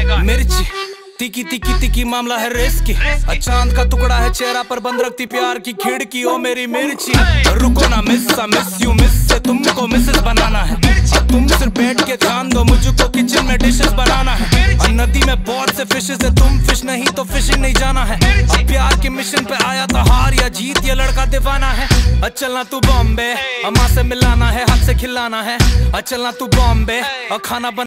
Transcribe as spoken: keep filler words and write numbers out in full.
मिर्ची तिकी तिकी तिकी मामला है रिस्की। चांद का टुकड़ा है चेहरा पर बंद रखती प्यार की खिड़की। ओ मेरी मिर्ची रुको ना मिस सा मिस यू मिस से तुमको मिसेस बनाना है। तुम सिर्फ बैठ के ध्यान दो मुझको किचन में डिशेस बनाना है। और नदी में बहुत से फिशेस है तुम फिश नहीं तो फिशिंग नहीं जाना है। अब प्यार के मिशन पे आया था हार या जीत ये लड़का दीवाना है। चलना तू बॉम्बे अम्मा से मिलाना है हाथ से खिलाना है। चलना तू बॉम्बे और खाना बना